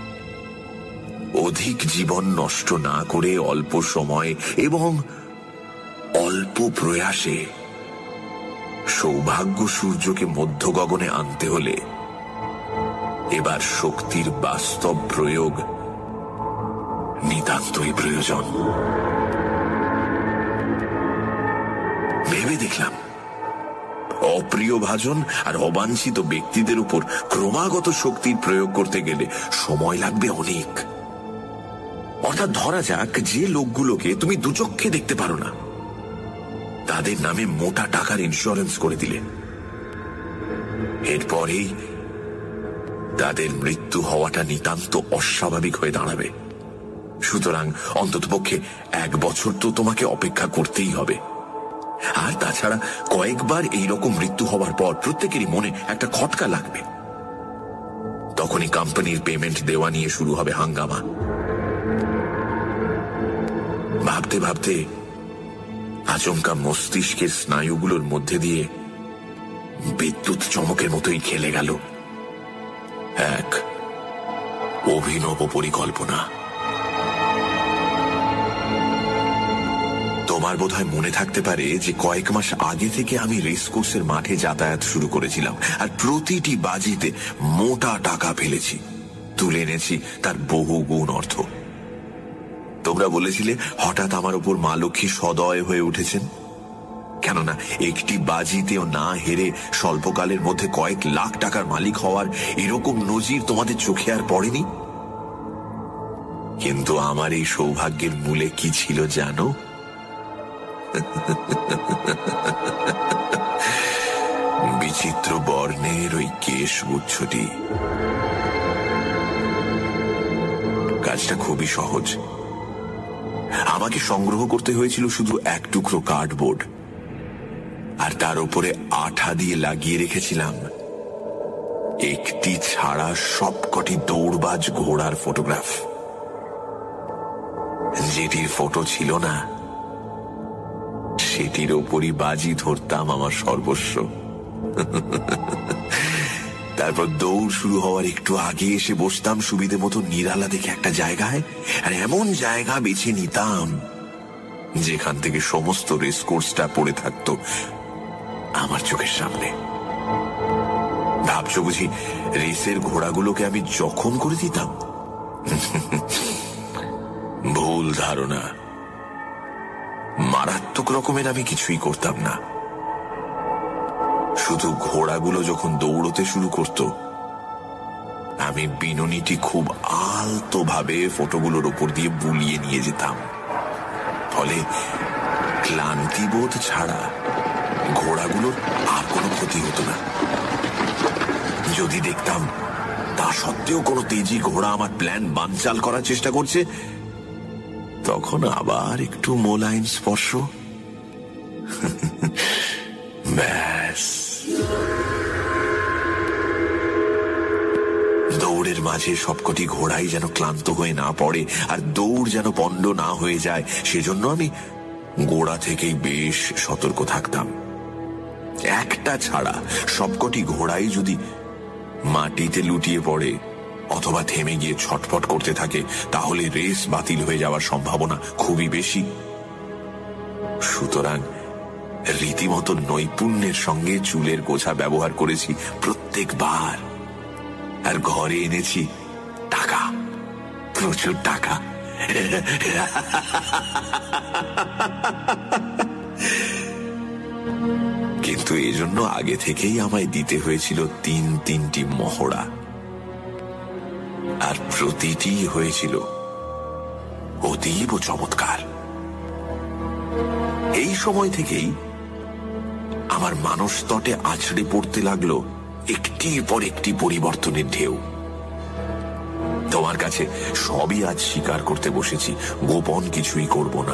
অধিক জীবন নষ্ট না করে অল্প সময় এবং অল্প প্রয়াসে সৌভাগ্য সূর্যকে মধ্য গগনে আনতে হলে এবার শক্তির বাস্তব প্রয়োগ নিতান্তই প্রয়োজন। ভেবে দেখলাম অপ্রিয় ভাজন আর অবাঞ্ছিত ব্যক্তিদের উপর ক্রমাগত শক্তির প্রয়োগ করতে গেলে সময় লাগবে অনেক। অর্থাৎ ধরা যাক যে লোকগুলোকে তুমি দুচক্ষে দেখতে পারো না, তাদের নামে মোটা টাকার ইন্স্যুরেন্স করে দিলে, এরপরেই তাদের মৃত্যু হওয়াটা নিতান্ত অস্বাভাবিক হয়ে দাঁড়াবে। সুতরাং অন্ততপক্ষে 1 বছর তো তোমাকে অপেক্ষা করতেই হবে। আর তাছাড়া কয়েকবার এইরকম মৃত্যু হওয়ার পর প্রত্যেকেরই মনে একটা খটকা লাগবে। তখনই কোম্পানির পেমেন্ট দেওয়া নিয়ে শুরু হবে হাঙ্গামা। ভাবতে ভাবতে আচমকা মস্তিষ্কের স্নায়ুগুলোর মধ্যে দিয়ে বিদ্যুৎ চমকের মতোই খেলে গেল এক অভিনব পরিকল্পনা। তোমার বোধহয় মনে থাকতে পারে যে কয়েক মাস আগে থেকে আমি রেসকোর্সের মাঠে যাতায়াত শুরু করেছিলাম, আর প্রতিটি বাজিতে মোটা টাকা ফেলেছি, তুলে এনেছি তার বহু গুণ অর্থ। তোমরা বলেছিলে হঠাৎ আমার উপর মা লক্ষ্মী সদয় হয়ে উঠেছেন, কেননা একটি বাজিতেও না হেরে স্বল্পকালের মধ্যে কয়েক লাখ টাকার মালিক হওয়ার এরকম নজির তোমাদের চোখে আর পড়েনি। কিন্তু আমার এই সৌভাগ্যের মূলে কি ছিল জানো? বিচিত্র বর্ণের ওই কেশগুচ্ছটি। কাজটা খুবই সহজ। আমাকে সংগ্রহ করতে হয়েছিল শুধু 1 টুকরো কার্ডবোর্ড, আর তার উপরে আঠা দিয়ে লাগিয়ে রেখেছিলাম একটি ছাড়া সবকটি দৌড়বাজ ঘোড়ার ফটোগ্রাফ। যেটির ফটো ছিল না সেটির ওপরই বাজি ধরতাম আমার সর্বস্ব। তারপর দৌড় শুরু হওয়ার একটু আগে এসে বসতাম সুবিধে মতো নিরালা দেখে একটা জায়গায়, আর এমন জায়গা বেছে নিতাম যেখান থেকে সমস্ত রেসকোর্সটা পড়ে থাকতো আমার চোখের সামনে। ভাবছো বুঝি রেসের ঘোড়াগুলোকে আমি জখম করে দিতাম? ভুল ধারণা। মারাত্মক রকমের আমি কিছুই করতাম না। শুধু ঘোড়াগুলো যখন দৌড়তে শুরু করত, আমি বিনুনিটি খুব আলতোভাবে ফটোগুলোর উপর দিয়ে বুলিয়ে নিয়ে যেতাম। ফলে ক্লান্তিবোধ ছাড়া ঘোড়াগুলোর আর কোনো ক্ষতি হতো না। যদি দেখতাম তা সত্ত্বেও কোনো তেজি ঘোড়া আমার প্ল্যান বানচাল করার চেষ্টা করছে, তখন আবার একটু মোলায়েম স্পর্শ, ব্যাস। দৌড়ের মাঝে সবকটি ঘোড়াই যেন ক্লান্ত হয়ে না পড়ে আর দৌড় যেন পণ্ড না হয়ে যায়, সেজন্য আমি গোড়া থেকেই বেশ সতর্ক থাকতাম। একটা ছাড়া সবকটি ঘোড়াই যদি মাটিতে লুটিয়ে পড়ে অথবা থেমে গিয়ে ছটফট করতে থাকে, তাহলে রেস বাতিল হয়ে যাওয়ার সম্ভাবনা খুবই বেশি। সুতরাং রীতিমতো নৈপুণ্যের সঙ্গে চুলের গোছা ব্যবহার করেছি প্রত্যেকবার। আর ঘরে এনেছি টাকা, প্রচুর টাকা। কিন্তু এজন্য আগে থেকেই আমায় দিতে হয়েছিল 3টি মহড়া, আর প্রতিটি হয়েছিল অতীব চমৎকার। এই সময় থেকেই আমার মানসতটে আছড়ে পড়তে লাগলো একটির পর একটি পরিবর্তনের ঢেউ। তোমার কাছে সবই আজ স্বীকার করতে বসেছি, গোপন কিছুই করব না।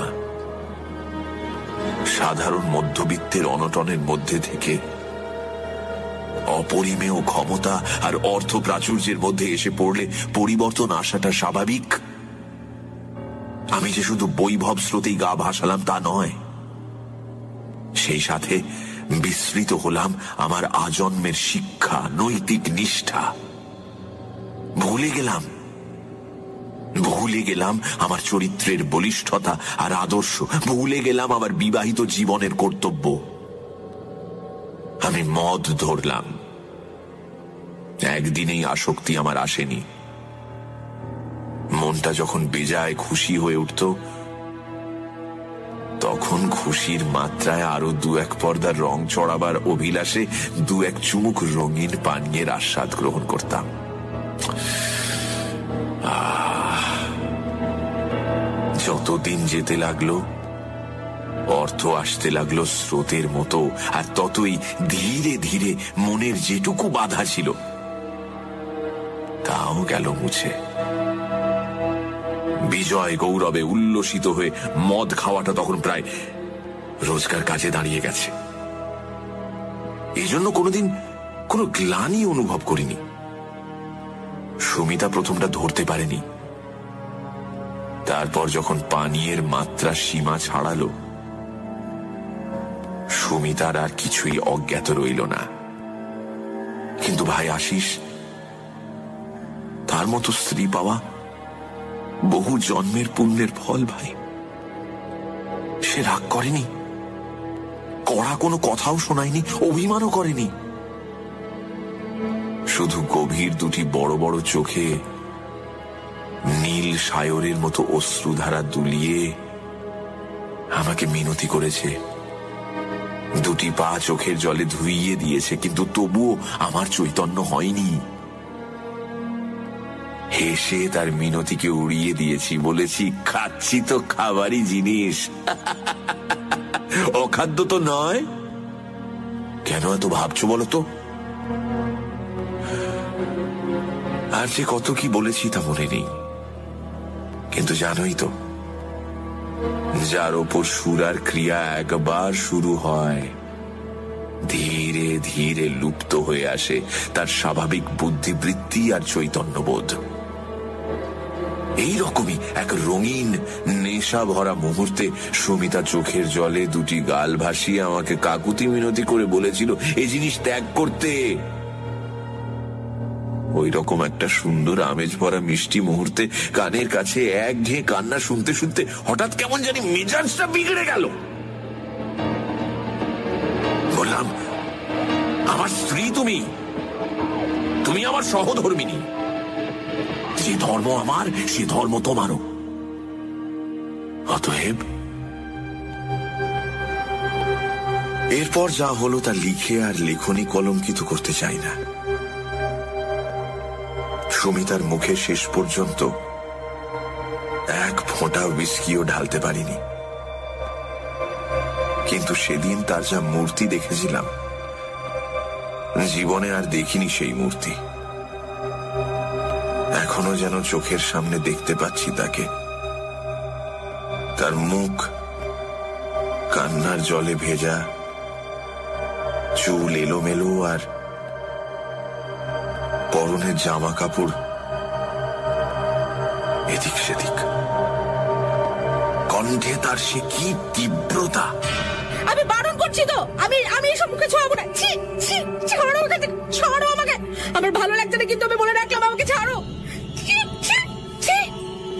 সাধারণ মধ্যবিত্তের অনটনের মধ্যে থেকে অপরিমেয় ক্ষমতা আর অর্থ প্রাচুর্যের মধ্যে এসে পড়লে পরিবর্তন আসাটা স্বাভাবিক। আমি যে শুধু বৈভব স্রোতেই গা ভাসালাম তা নয়, সেই সাথে বিস্মৃত হলাম আমার আজন্মের শিক্ষা, নৈতিক নিষ্ঠা। ভুলে গেলাম আমার চরিত্রের বলিষ্ঠতা আর আদর্শ, ভুলে গেলাম আমার বিবাহিত জীবনের কর্তব্য। আমি মদ ধরলাম। একদিনেই আসক্তি আমার আসেনি। মনটা যখন বেজায় খুশি হয়ে উঠত, তখন খুশির মাত্রায় আরো 2-1 পর্দার রং চড়াবার অভিলাষে 2-1 চুমুক রঙিন পানীয়ের আস্বাদ গ্রহণ করতাম। যতদিন যেতে লাগলো, অর্থ আসতে লাগলো স্রোতের মতো, আর ততই ধীরে ধীরে মনের যেটুকু বাধা ছিল তাও গেল মুছে। বিজয় গৌরবে উল্লসিত হয়ে মদ খাওয়াটা তখন প্রায় রোজকার কাজে দাঁড়িয়ে গেছে। এই জন্য কোনোদিন কোনো গ্লানি অনুভব করিনি। সুমিতা প্রথমটা ধরতে পারেনি। তারপর যখন পানীয়ের মাত্রা সীমা ছাড়ালো, সুমিতার আর কিছুই অজ্ঞাত রইল না। কিন্তু ভাই আশিস, তার মতো স্ত্রী পাওয়া বহু জন্মের পুণ্যের ফল ভাই। সে রাগ করেনি, কড়া কোনো কথাও শোনায়নি, অভিমানও করেনি। শুধু গভীর 2টি বড় বড় চোখে নীল সায়রের মতো অশ্রুধারা দুলিয়ে আমাকে মিনতি করেছে। 2টি পা চোখের জলে ধুইয়ে দিয়েছে, কিন্তু তবুও আমার চৈতন্য হয়নি। হেসে তার মিনতিকে উড়িয়ে দিয়েছি, বলেছি, খাচ্ছি তো খাবারই জিনিস, অখাদ্য তো নয়। কেন এত ভাবছো বলো তো? আর যে কত কি বলেছি তা মনে নেই, কিন্তু জানোই তো, যার ওপর সুর আর ক্রিয়া একবার শুরু হয়, ধীরে ধীরে লুপ্ত হয়ে আসে তার স্বাভাবিক বুদ্ধিবৃত্তি আর চৈতন্যবোধ। এইরকমই এক রঙিন নেশা ভরা মুহূর্তে সুমিতা চোখের জলে 2টি গাল ভাসিয়ে আমাকে কাকুতি মিনতি করে বলেছিল এই জিনিস ত্যাগ করতে। ওই রকম একটা সুন্দর আমেজ ভরা মিষ্টি মুহূর্তে কানের কাছে একঘেয়ে কান্না শুনতে শুনতে হঠাৎ কেমন জানি মেজাজটা বিগড়ে গেল। বললাম, আমার স্ত্রী তুমি, তুমি আমার সহধর্মিনী। যে ধর্ম আমার, সে ধর্ম তোমারও। অতএব এরপর যা হলো তা লিখে আর লেখনী কলঙ্কিত করতে চাই না। সুমিতার মুখে শেষ পর্যন্ত 1 ফোঁটা হুইস্কিও ঢালতে পারিনি। কিন্তু সেদিন তার যা মূর্তি দেখেছিলাম, জীবনে আর দেখিনি সেই মূর্তি। এখনো যেন চোখের সামনে দেখতে পাচ্ছি তাকে। তার মুখ কান্নার জলে ভেজা, চুল এলোমেলো, আর পরনের জামা কাপড় এদিক সেদিক। কণ্ঠে তার সে কি তীব্রতা! আমি বারণ করছি তো, আমি এসব মুখে ছোঁয়াবো না। ছাড়ো ওখান থেকে, ছাড়ো আমাকে। আমার ভালো লাগছে না, কিন্তু আমি বলে রাখলাম, আমাকে ছাড়ো।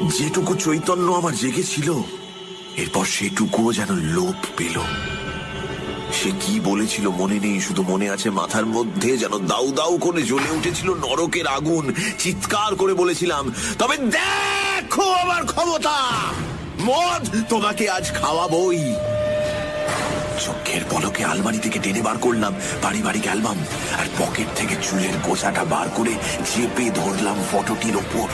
যেটুকু চৈতন্য আমার জেগেছিল এরপর সেটুকুও যেন লোপ পেল। সে কি বলেছিল মনে নেই, শুধু মনে আছে মাথার মধ্যে যেন দাউ দাউ করে জ্বলে উঠেছিল নরকের আগুন। চিৎকার করে বলেছিলাম, তবে দেখো আমার ক্ষমতা, মদ তোমাকে আজ খাওয়াবই। চোখের পলকে আলমারি থেকে টেনে বার করলাম পারিবারিক অ্যালবাম, আর পকেট থেকে চুলের গোছাটা বার করে চেপে ধরলাম ফটোটির ওপর।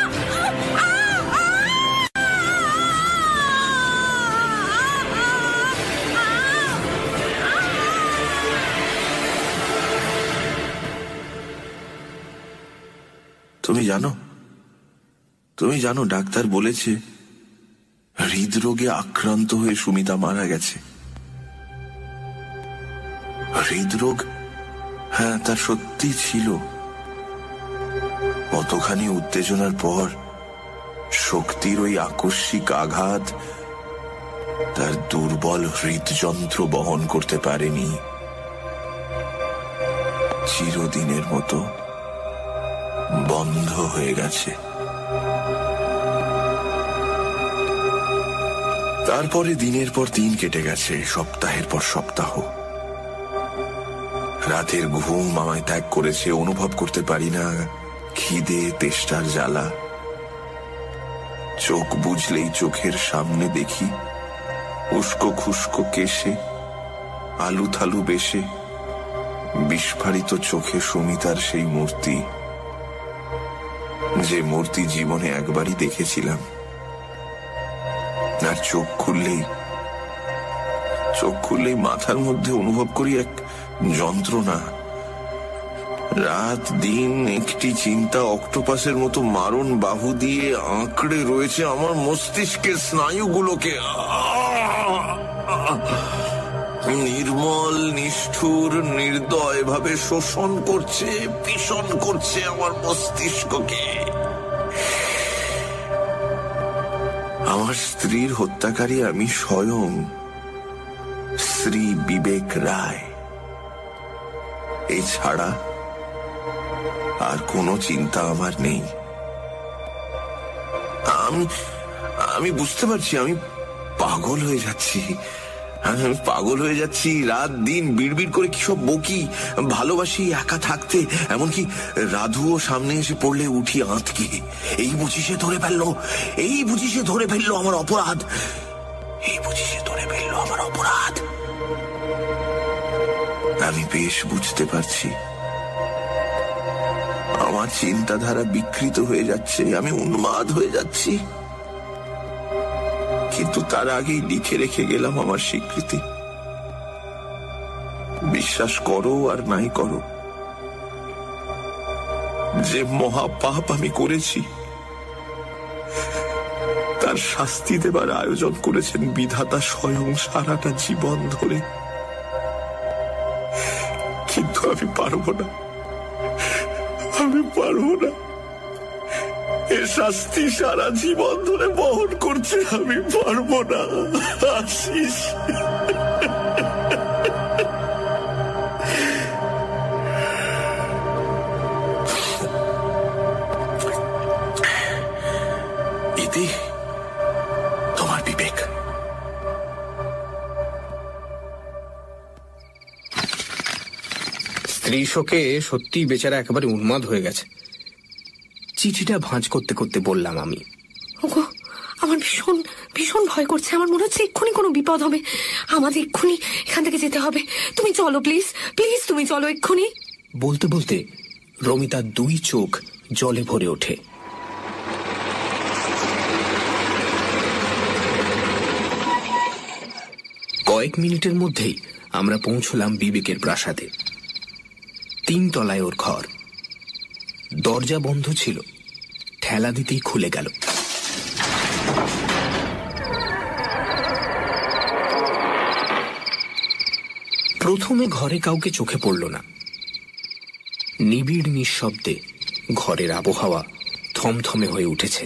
তুমি জানো ডাক্তার বলেছে হৃদরোগে আক্রান্ত হয়ে সুমিতা মারা গেছে। হৃদরোগ, হ্যাঁ তা সত্যি ছিল। কতখানি উত্তেজনার পর শক্তির ওই আকস্মিক আঘাত তার দুর্বল হৃদযন্ত্র বহন করতে পারেনি। চিরদিনের মতো বন্ধ হয়ে গেছে। তারপরে দিনের পর দিন কেটে গেছে, সপ্তাহের পর সপ্তাহ। রাতের ঘুম আমায় ত্যাগ করেছে, অনুভব করতে পারি না খিদে তেষ্টার জ্বালা। চোখ বুঝলেই চোখের সামনে দেখি উস্কো খুস্কো কেশে, আলু থালু বেশে বিস্ফারিত চোখে সুমিতার সেই মূর্তি, যে মূর্তি জীবনে একবারই দেখেছিলাম। আর চোখ খুললেই মাথার মধ্যে অনুভব করি এক যন্ত্রণা। রাত দিন একটি চিন্তা অক্টোপাসের মতো মারণ বাহু দিয়ে আঁকড়ে রয়েছে আমার মস্তিষ্কের স্নায়ুগুলোকে। নির্মল নিষ্ঠুর নির্দয় ভাবে শোষণ করছে, পিষণ করছে আমার মস্তিষ্ককে। আমার স্ত্রীর হত্যাকারী আমি স্বয়ং, শ্রী বিবেক রায়। এছাড়া আর কোনো চিন্তা আমার নেই। আমি বুঝতে পারছি আমি পাগল হয়ে যাচ্ছি। রাত দিন বিড়বিড় করে কি সব বকি, ভালোবাসি একা থাকতে, এমনকি রাধুও সামনে এসে পড়লে উঠি আঁতকে। এই বুঝি সে ধরে ফেললো আমার অপরাধ। আমি বেশ বুঝতে পারছি আমার চিন্তাধারা বিকৃত হয়ে যাচ্ছে, আমি উন্মাদ হয়ে যাচ্ছি। কিন্তু তার আগেই লিখে রেখে গেলাম আমার স্বীকৃতি। বিশ্বাস করো আর নাই করো, যে মহাপাপ আমি করেছি তার শাস্তি দেবার আয়োজন করেছেন বিধাতা স্বয়ং সারাটা জীবন ধরে। কিন্তু আমি পারবো না। এর শাস্তি সারা জীবন ধরে বহন করছে, আমি পারবো না। আশিস, ইতি তোমার বিবেক। স্ত্রী শোকে সত্যি বেচারা একেবারে উন্মাদ হয়ে গেছে। চিঠিটা ভাঁজ করতে করতে বললাম আমি, ওগো, আমার ভীষণ ভীষণ ভয় করছে। আমার মনে হচ্ছে এক্ষুনি কোনো বিপদ হবে। আমাদের এক্ষুনি এখান থেকে যেতে হবে। তুমি চলো প্লিজ, তুমি চলো এক্ষুনি। বলতে বলতে রমিতার দুই চোখ জলে ভরে ওঠে। কয়েক মিনিটের মধ্যেই আমরা পৌঁছলাম বিবেকের প্রাসাদে। 3 তলায় ওর ঘর। দরজা বন্ধ ছিল, ঠেলা দিতেই খুলে গেল। প্রথমে ঘরে কাউকে চোখে পড়ল না। নিবিড় নিঃশব্দে ঘরের আবহাওয়া থমথমে হয়ে উঠেছে।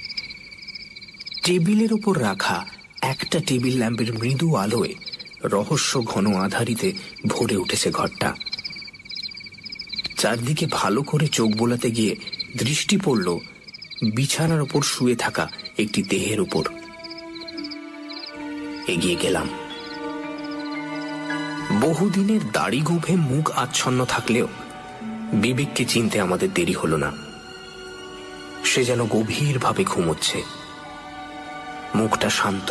টেবিলের ওপর রাখা একটা টেবিল ল্যাম্পের মৃদু আলোয় রহস্য ঘন আধারিতে ভরে উঠেছে ঘরটা। চারদিকে ভালো করে চোখ বোলাতে গিয়ে দৃষ্টি পড়ল বিছানার উপর শুয়ে থাকা একটি দেহের উপর। এগিয়ে গেলাম। বহুদিনের দাড়ি গোঁফে মুখ আচ্ছন্ন থাকলেও বিবেককে চিনতে আমাদের দেরি হল না। সে যেন গভীরভাবে ঘুমোচ্ছে, মুখটা শান্ত।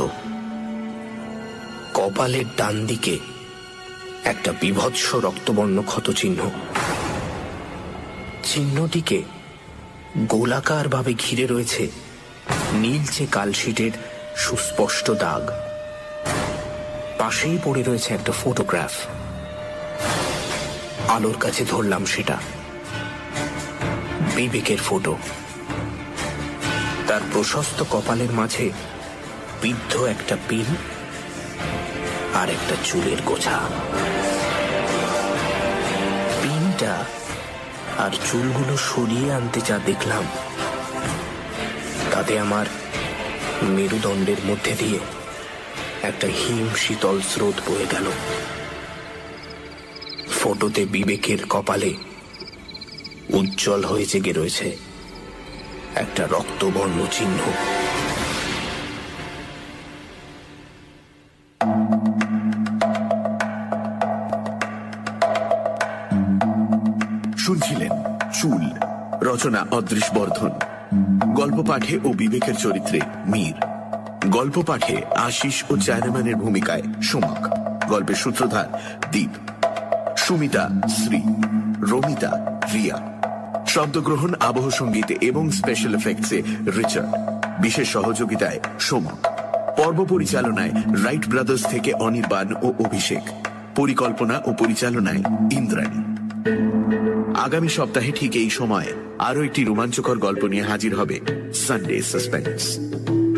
কপালের ডান দিকে একটা বিভৎস রক্তবর্ণ ক্ষত চিহ্ন। চিহ্নটিকে গোলাকার ভাবে ঘিরে রয়েছে নীলচে কালশিটের সুস্পষ্ট দাগ। পাশেই পড়ে রয়েছে একটা ফটোগ্রাফ। আলোর কাছে ধরলাম সেটা। বিবেকের ফটো। তার প্রশস্ত কপালের মাঝে বিদ্ধ একটা পিন আর একটা চুলের গোছা। পিনটা আর চুলগুলো সরিয়ে আনতে যা দেখলাম, তাতে আমার মেরুদণ্ডের মধ্যে দিয়ে একটা হিম শীতল স্রোত বয়ে গেল। ফটোতে বিবেকের কপালে উজ্জ্বল হয়ে জেগে রয়েছে একটা রক্তবর্ণ চিহ্ন। শুনছিলেন চুল, রচনা অদৃশ বর্ধন। গল্প পাঠে ও বিবেকের চরিত্রে মীর। গল্প পাঠে আশিস ও চায়নাম্যানের ভূমিকায় সোমক। গল্পের সূত্রধার দীপ। সুমিতা শ্রী, রমিতা রিয়া। শব্দগ্রহণ, আবহ সঙ্গীতে এবং স্পেশাল এফেক্টসে রিচার্ড। বিশেষ সহযোগিতায় সোমক। পর্ব পরিচালনায় রাইট ব্রাদার্স থেকে অনির্বাণ ও অভিষেক। পরিকল্পনা ও পরিচালনায় ইন্দ্রাণী। আগামী সপ্তাহে ঠিক এই সময় আরো একটি রোমাঞ্চকর গল্প নিয়ে হাজির হবে সানডে সাসপেন্স।